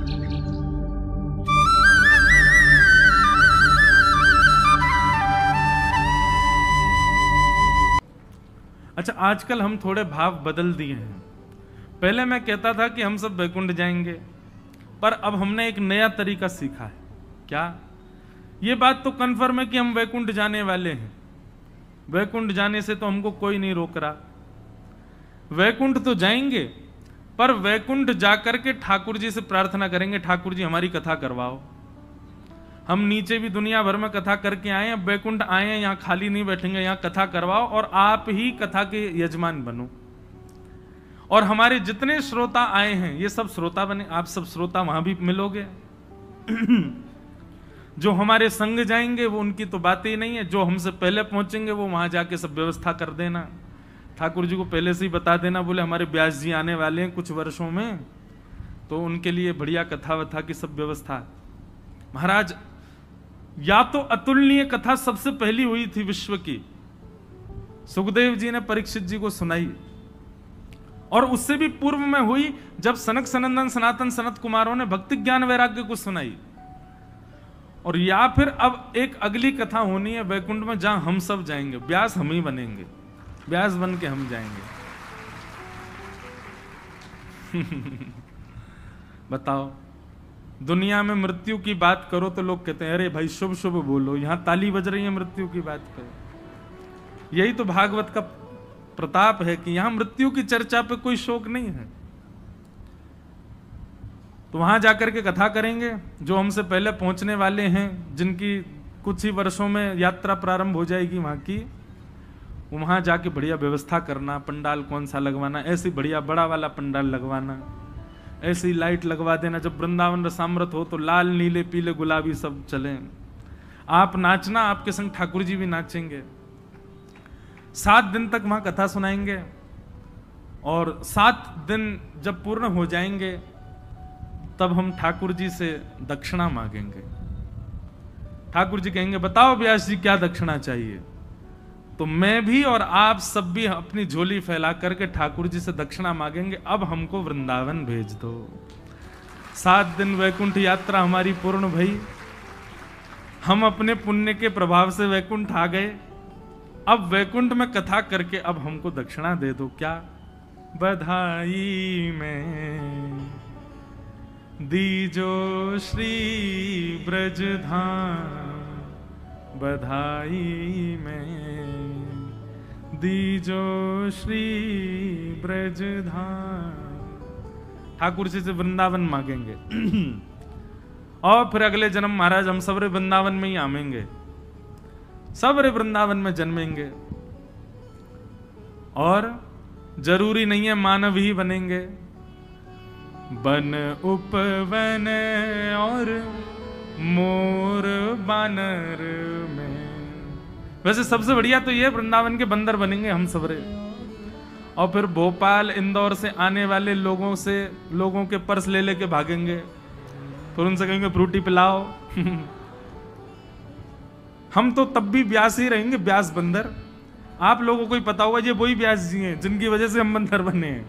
अच्छा, आजकल हम थोड़े भाव बदल दिए हैं। पहले मैं कहता था कि हम सब वैकुंठ जाएंगे, पर अब हमने एक नया तरीका सीखा है। क्या? ये बात तो कन्फर्म है कि हम वैकुंठ जाने वाले हैं। वैकुंठ जाने से तो हमको कोई नहीं रोक रहा। वैकुंठ तो जाएंगे, पर वैकुंठ जाकर के ठाकुर जी से प्रार्थना करेंगे, ठाकुर जी हमारी कथा करवाओ। हम नीचे भी दुनिया भर में कथा करके आए हैं, वैकुंठ आए हैं, यहाँ खाली नहीं बैठेंगे, यहाँ कथा करवाओ और आप ही कथा के यजमान बनो। और हमारे जितने श्रोता आए हैं ये सब श्रोता बने, आप सब श्रोता वहां भी मिलोगे। जो हमारे संग जाएंगे वो उनकी तो बात ही नहीं है, जो हमसे पहले पहुंचेंगे वो वहां जाके सब व्यवस्था कर देना। ठाकुर जी को पहले से ही बता देना, बोले हमारे व्यास जी आने वाले हैं कुछ वर्षों में, तो उनके लिए बढ़िया कथा वथा की सब व्यवस्था। महाराज, या तो अतुलनीय कथा सबसे पहली हुई थी विश्व की, सुखदेव जी ने परीक्षित जी को सुनाई, और उससे भी पूर्व में हुई जब सनक सनंदन सनातन सनत कुमारों ने भक्ति ज्ञान वैराग्य को सुनाई। और या फिर अब एक अगली कथा होनी है वैकुंठ में, जहां हम सब जाएंगे, व्यास हम ही बनेंगे, व्यास बन के हम जाएंगे। बताओ, दुनिया में मृत्यु की बात करो तो लोग कहते हैं अरे भाई शुभ शुभ बोलो, यहां ताली बज रही है मृत्यु की बात पे। यही तो भागवत का प्रताप है कि यहां मृत्यु की चर्चा पे कोई शोक नहीं है। तो वहां जाकर के कथा करेंगे, जो हमसे पहले पहुंचने वाले हैं, जिनकी कुछ ही वर्षों में यात्रा प्रारंभ हो जाएगी वहां की, वहां जाके बढ़िया व्यवस्था करना, पंडाल कौन सा लगवाना, ऐसी बढ़िया बड़ा वाला पंडाल लगवाना, ऐसी लाइट लगवा देना, जब वृंदावन रसामृत हो तो लाल नीले पीले गुलाबी सब चले। आप नाचना, आपके संग ठाकुर जी भी नाचेंगे। 7 दिन तक वहां कथा सुनाएंगे, और 7 दिन जब पूर्ण हो जाएंगे तब हम ठाकुर जी से दक्षिणा मांगेंगे। ठाकुर जी कहेंगे बताओ व्यास जी क्या दक्षिणा चाहिए, तो मैं भी और आप सब भी अपनी झोली फैला करके ठाकुर जी से दक्षिणा मांगेंगे, अब हमको वृंदावन भेज दो। 7 दिन वैकुंठ यात्रा हमारी पूर्ण भई, हम अपने पुण्य के प्रभाव से वैकुंठ आ गए, अब वैकुंठ में कथा करके अब हमको दक्षिणा दे दो। क्या? बधाई में दीजो श्री ब्रज धाम, बधाई में दीजो श्री ब्रज धाम। ठाकुर जी से वृंदावन मांगेंगे। और फिर अगले जन्म महाराज हम सबरे वृंदावन में ही आमेंगे, सबरे वृंदावन में जन्मेंगे, और जरूरी नहीं है मानव ही बनेंगे, बन उपवन और मोर बानर में। वैसे सबसे बढ़िया तो ये वृंदावन के बंदर बनेंगे हम सबरे, और फिर भोपाल इंदौर से आने वाले लोगों के पर्स ले लेके भागेंगे, फिर उनसे कहेंगे फ्रूटी पिलाओ। हम तो तब भी व्यास ही रहेंगे, व्यास बंदर। आप लोगों को ही पता होगा ये वही व्यास जी हैं जिनकी वजह से हम बंदर बने हैं।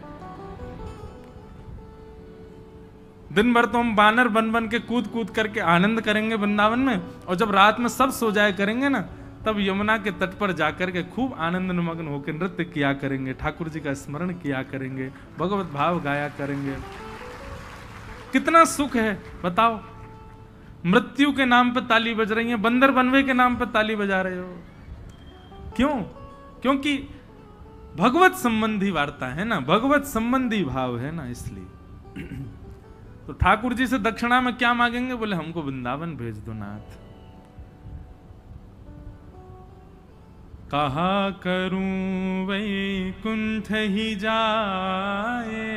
दिन भर तो हम बानर बन बन के कूद कूद करके आनंद करेंगे वृंदावन में, और जब रात में सब सो जाया करेंगे ना, तब यमुना के तट पर जाकर के खूब आनंद निमग्न होकर नृत्य किया करेंगे, ठाकुर जी का स्मरण किया करेंगे, भगवत भाव गाया करेंगे। कितना सुख है बताओ। मृत्यु के नाम पे ताली बज रही है, बंदर बनवे के नाम पे ताली बजा रहे हो। क्यों? क्योंकि भगवत संबंधी वार्ता है ना, भगवत संबंधी भाव है ना, इसलिए। तो ठाकुर जी से दक्षिणा में क्या मांगेंगे? बोले हमको वृंदावन भेज दो नाथ। कहा करूं वैकुंठ ही जाए,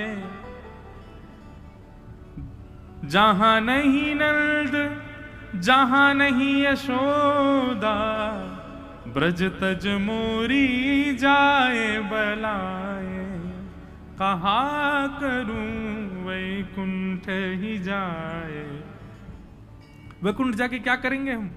जहां नहीं नंद जहां नहीं यशोदा, ब्रज तज मोरी जाए बलाए। कहा करूं वैकुंठ ही जाए। वैकुंठ जाके क्या करेंगे हम?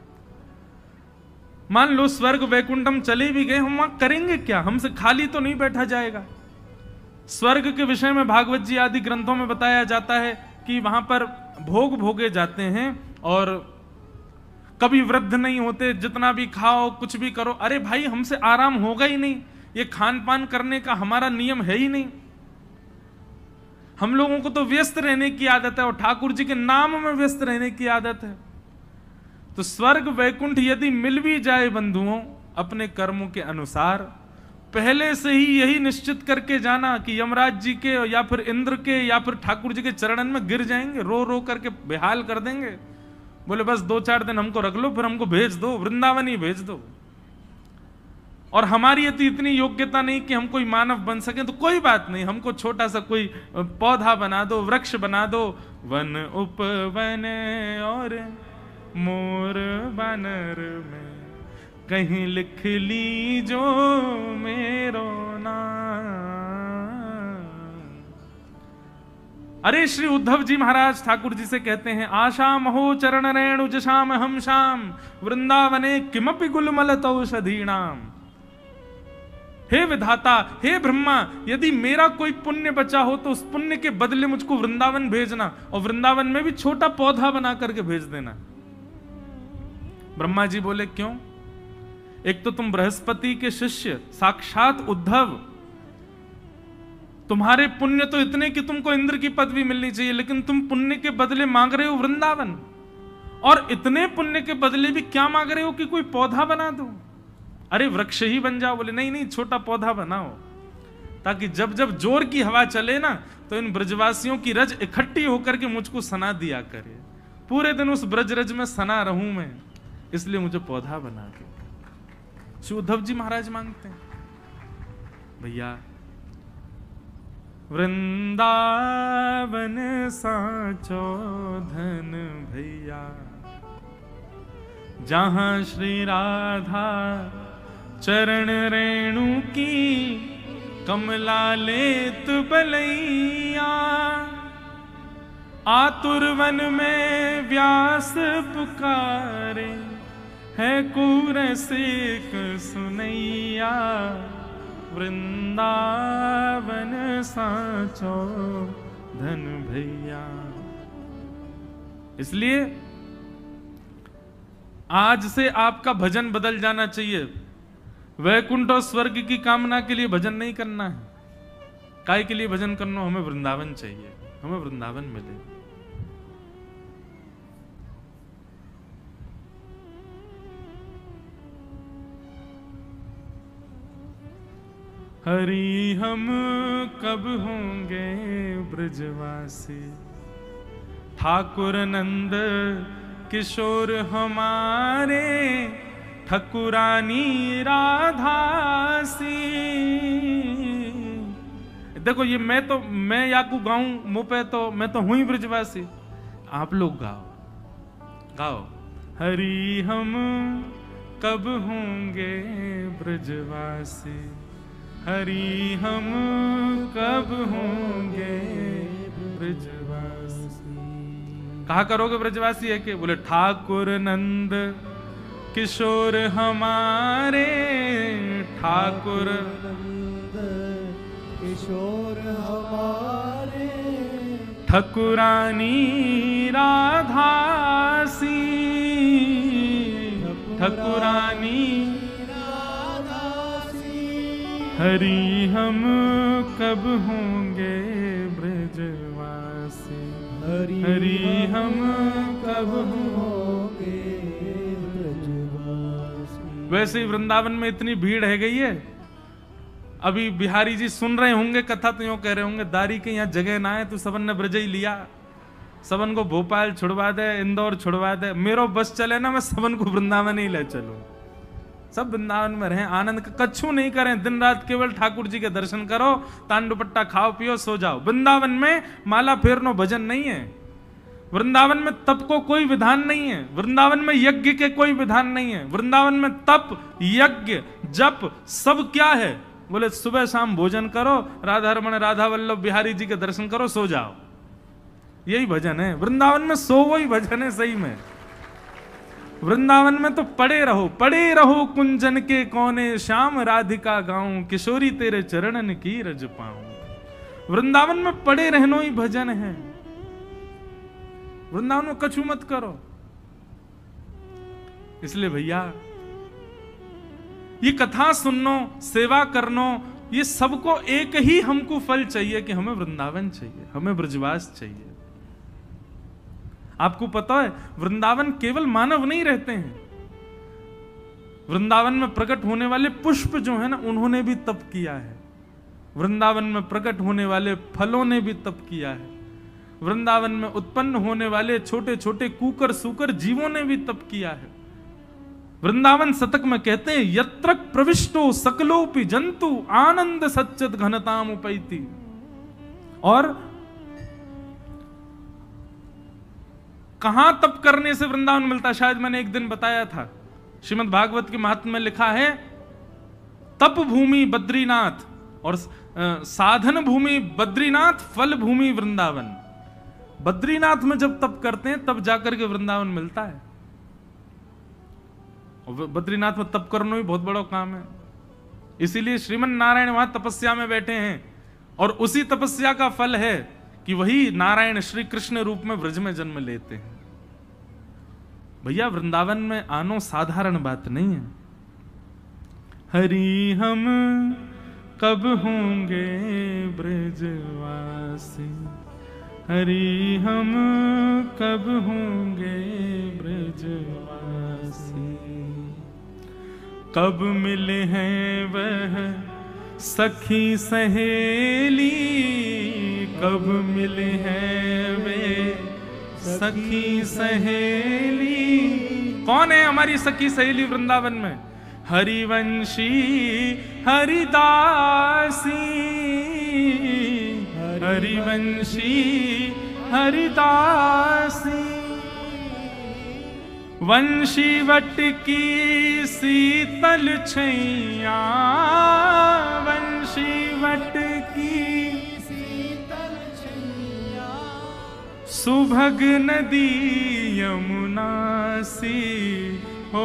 मान लो स्वर्ग वैकुंठ हम चले भी गए, हम वहां करेंगे क्या? हमसे खाली तो नहीं बैठा जाएगा। स्वर्ग के विषय में भागवत जी आदि ग्रंथों में बताया जाता है कि वहां पर भोग भोगे जाते हैं और कभी वृद्ध नहीं होते, जितना भी खाओ कुछ भी करो, अरे भाई हमसे आराम होगा ही नहीं, ये खान पान करने का हमारा नियम है ही नहीं। हम लोगों को तो व्यस्त रहने की आदत है और ठाकुर जी के नाम में व्यस्त रहने की आदत है। तो स्वर्ग वैकुंठ यदि मिल भी जाए बंधुओं अपने कर्मों के अनुसार, पहले से ही यही निश्चित करके जाना कि यमराज जी के या फिर इंद्र के या फिर ठाकुर जी के चरणन में गिर जाएंगे, रो रो करके बेहाल कर देंगे। बोले बस 2-4 दिन हमको रख लो, फिर हमको भेज दो, वृंदावन ही भेज दो। और हमारी इतनी योग्यता नहीं कि हम कोई मानव बन सके, तो कोई बात नहीं, हमको छोटा सा कोई पौधा बना दो, वृक्ष बना दो, वन उपवन और मोर बानर में कहीं लिख ली जो मेरो नाम। अरे श्री उद्धव जी महाराज ठाकुर जी से कहते हैं, आशा महो चरण रेणु जशाम हम शाम वृंदावने किमपि गुलमल औषधीणाम। हे विधाता, हे ब्रह्मा, यदि मेरा कोई पुण्य बचा हो तो उस पुण्य के बदले मुझको वृंदावन भेजना, और वृंदावन में भी छोटा पौधा बना करके भेज देना। ब्रह्मा जी बोले क्यों? एक तो तुम बृहस्पति के शिष्य साक्षात उद्धव, तुम्हारे पुण्य तो इतने कि तुमको इंद्र की पदवी मिलनी चाहिए, लेकिन तुम पुण्य के बदले मांग रहे हो वृंदावन, और इतने पुण्य के बदले भी क्या मांग रहे हो कि कोई पौधा बना दो। अरे वृक्ष ही बन जाओ। बोले नहीं नहीं, छोटा पौधा बनाओ, ताकि जब जब जोर की हवा चले ना तो इन ब्रजवासियों की रज इकट्ठी होकर के मुझको सना दिया करे, पूरे दिन उस ब्रज रज में सना रहूं मैं, इसलिए मुझे पौधा बना के। श्री उद्धव जी महाराज मांगते हैं, भैया वृंदावन साचो धन भैया, जहां श्री राधा चरण रेणु की कमला लेत बलैया। आतुर वन में व्यास पुकारे, है कुरसिक सुनैया। वृंदावन साचो धन भैया। इसलिए आज से आपका भजन बदल जाना चाहिए। वैकुंठ और स्वर्ग की कामना के लिए भजन नहीं करना है। काय के लिए भजन करना? हमें वृंदावन चाहिए, हमें वृंदावन मिले। हरि हम कब होंगे ब्रजवासी, ठाकुर नंद किशोर हमारे, ठकुरानी राधासी। देखो ये मैं याकू गाऊं मुंह पे, तो मैं तो हूं ही ब्रजवासी। आप लोग गाओ। हरि हम कब होंगे ब्रजवासी, हरि हम कब होंगे ब्रजवासी। कहा करोगे ब्रजवासी है कि? बोले ठाकुर नंद किशोर हमारे, ठाकुर नंद किशोर हमारे, ठकुरानी राधासी, ठकुरानी राधासी। हरि हम कब होंगे ब्रजवासी, हरि हम कब होंगे ब्रजवासी। वैसे ही वृंदावन में इतनी भीड़ है गई है। अभी बिहारी जी सुन रहे होंगे कथा, तो यूं कह रहे होंगे, दारी के यहाँ जगह ना है तो सबन ने ब्रज ही लिया, सबन को भोपाल छुड़वा दे, इंदौर छुड़वा दे। मेरो बस चले ना, मैं सबन को वृंदावन ही ले चलूं। सब वृंदावन में रहें, आनंद का कच्छू नहीं करें, दिन रात केवल ठाकुर जी के दर्शन करो, तांडुपट्टा खाओ पियो सो जाओ। वृंदावन में माला फेरनो भजन नहीं है, वृंदावन में तप को कोई विधान नहीं है, वृंदावन में यज्ञ के कोई विधान नहीं है। वृंदावन में तप यज्ञ जप सब क्या है? बोले सुबह शाम भोजन करो, राधा रमण राधा वल्लभ बिहारी जी के दर्शन करो, सो जाओ। यही भजन है वृंदावन में, सो वही भजन है सही में। वृंदावन में तो पड़े रहो कुंजन के कोने, श्याम राधिका गाऊं, किशोरी तेरे चरणन की रज पाऊं। वृंदावन में पड़े रहनो ही भजन है। वृंदावन में कछु मत करो। इसलिए भैया ये कथा सुननो, सेवा करनो, ये सबको एक ही हमको फल चाहिए कि हमें वृंदावन चाहिए, हमें ब्रजवास चाहिए। आपको पता है वृंदावन केवल मानव नहीं रहते हैं, वृंदावन में प्रकट होने वाले पुष्प जो है ना, उन्होंने भी तप किया है। वृंदावन में प्रकट होने वाले फलों ने भी तप किया है। वृंदावन में उत्पन्न होने वाले छोटे छोटे कूकर सूकर जीवों ने भी तप किया है। वृंदावन शतक में कहते हैं यत्र प्रविष्टो सकलोपि जंतु आनंद सच्चित घनताम उपैति। और कहां तप करने से वृंदावन मिलता, शायद मैंने एक दिन बताया था, श्रीमद् भागवत के महात्म्य में लिखा है तप भूमि बद्रीनाथ और साधन भूमि बद्रीनाथ, फल भूमि वृंदावन। बद्रीनाथ में जब तप करते हैं तब जाकर के वृंदावन मिलता है। और बद्रीनाथ में तप करना भी बहुत बड़ा काम है, इसीलिए श्रीमन नारायण वहां तपस्या में बैठे हैं। और उसी तपस्या का फल है कि वही नारायण श्री कृष्ण रूप में ब्रज में जन्म लेते हैं। भैया वृंदावन में आनो साधारण बात नहीं है। हरि हम कब होंगे ब्रजवासी, हरि हम कब होंगे ब्रजवासी। कब मिले हैं वह सखी सहेली, कब मिले हैं वे सखी सहेली। कौन है हमारी सखी सहेली वृंदावन में? हरिवंशी हरिदासी, हरिवंशी हरिदासी। वंशी वट की शीतल छैया, वंशी वट की शीतल छैया। सुभग नदी यमुना सी, हो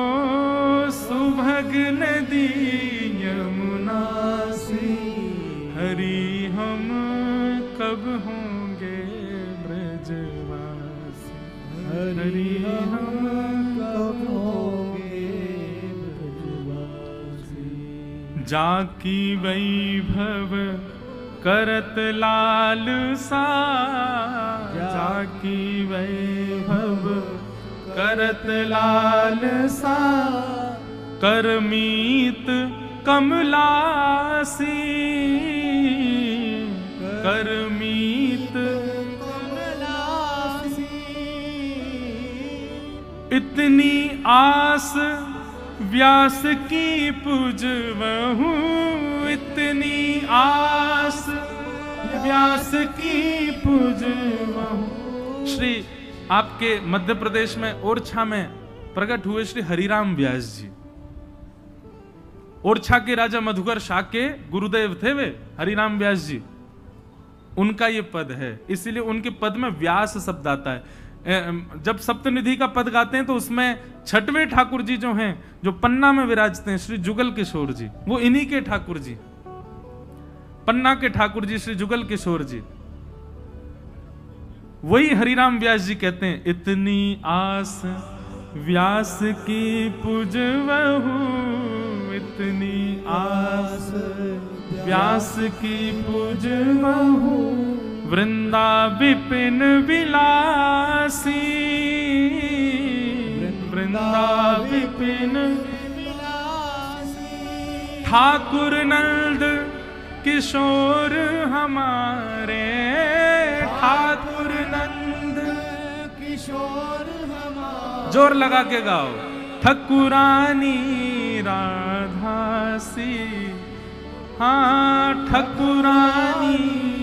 सुभग नदी यमुना सी। हरि हम कब होंगे ब्रजवासी, हरि हम कब होंगे ब्रजवासी। जाकी वैभव करत लाल सा, जाकी वैभव करत लाल सा। करमीत कमलासी, करमीत कमलासी। इतनी आस व्यास की पुजवहूँ, इतनी आस व्यास की पुजवहूँ। श्री आपके मध्य प्रदेश में ओरछा में प्रकट हुए श्री हरिराम व्यास जी। ओरछा के राजा मधुकर शाह के गुरुदेव थे वे हरिराम व्यास जी। उनका ये पद है, इसीलिए उनके पद में व्यास शब्द आता है। जब सप्तनिधि का पद गाते हैं तो उसमें छठवें ठाकुर जी जो हैं, जो पन्ना में विराजते हैं, श्री जुगल किशोर जी, वो इन्हीं के ठाकुर जी, पन्ना के ठाकुर जी श्री जुगल किशोर जी। वही हरिराम व्यास जी कहते हैं इतनी आस व्यास की पुजवहूँ, इतनी आस व्यास की पुजवहूँ। वृंदा विपिन विलासी, वृंदा विपिन विलासी। ठाकुर नंद किशोर हमारे, ठाकुर नंद किशोर हमारे। जोर लगा के गाओ। ठकुरानी राधासी, हाँ ठकुरानी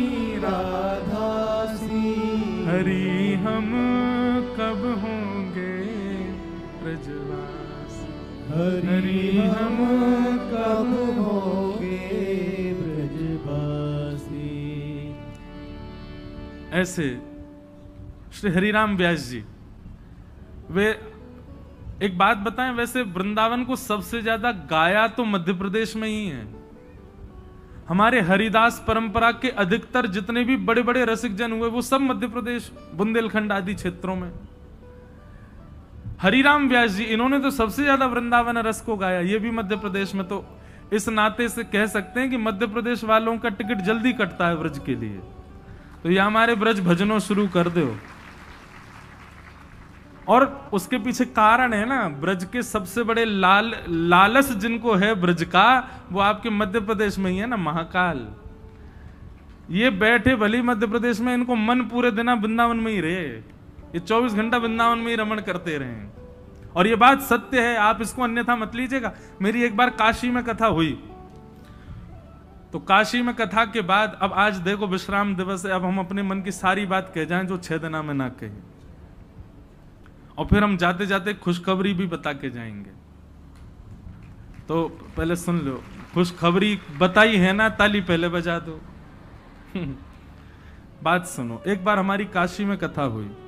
राधासी। हरि हम कब होंगे ब्रजवासी, हरि हम कब होंगे ब्रजवासी। ऐसे श्री हरिराम व्यास जी। वे एक बात बताएं, वैसे वृंदावन को सबसे ज्यादा गाया तो मध्य प्रदेश में ही है। हमारे हरिदास परंपरा के अधिकतर जितने भी बड़े बड़े रसिक जन हुए वो सब मध्य प्रदेश, बुंदेलखंड आदि क्षेत्रों में। हरिराम व्यास जी, इन्होंने तो सबसे ज्यादा वृंदावन रस को गाया, ये भी मध्य प्रदेश में। तो इस नाते से कह सकते हैं कि मध्य प्रदेश वालों का टिकट जल्दी कटता है ब्रज के लिए। तो ये हमारे ब्रज भजनों शुरू कर दो। और उसके पीछे कारण है ना, ब्रज के सबसे बड़े लालच जिनको है ब्रज का, वो आपके मध्य प्रदेश में ही है ना, महाकाल। ये बैठे भली मध्य प्रदेश में, इनको मन पूरे दिन वृंदावन में ही रहे, ये 24 घंटा वृंदावन में ही रमण करते रहे। और ये बात सत्य है, आप इसको अन्यथा मत लीजिएगा। मेरी एक बार काशी में कथा हुई, तो काशी में कथा के बाद, अब आज देखो विश्राम दिवस है, अब हम अपने मन की सारी बात कह जाएं जो 6 दिना में ना कही, और फिर हम जाते जाते खुशखबरी भी बता के जाएंगे। तो पहले सुन लो, खुशखबरी बताई है ना, ताली पहले बजा दो। बात सुनो। एक बार हमारी काशी में कथा हुई,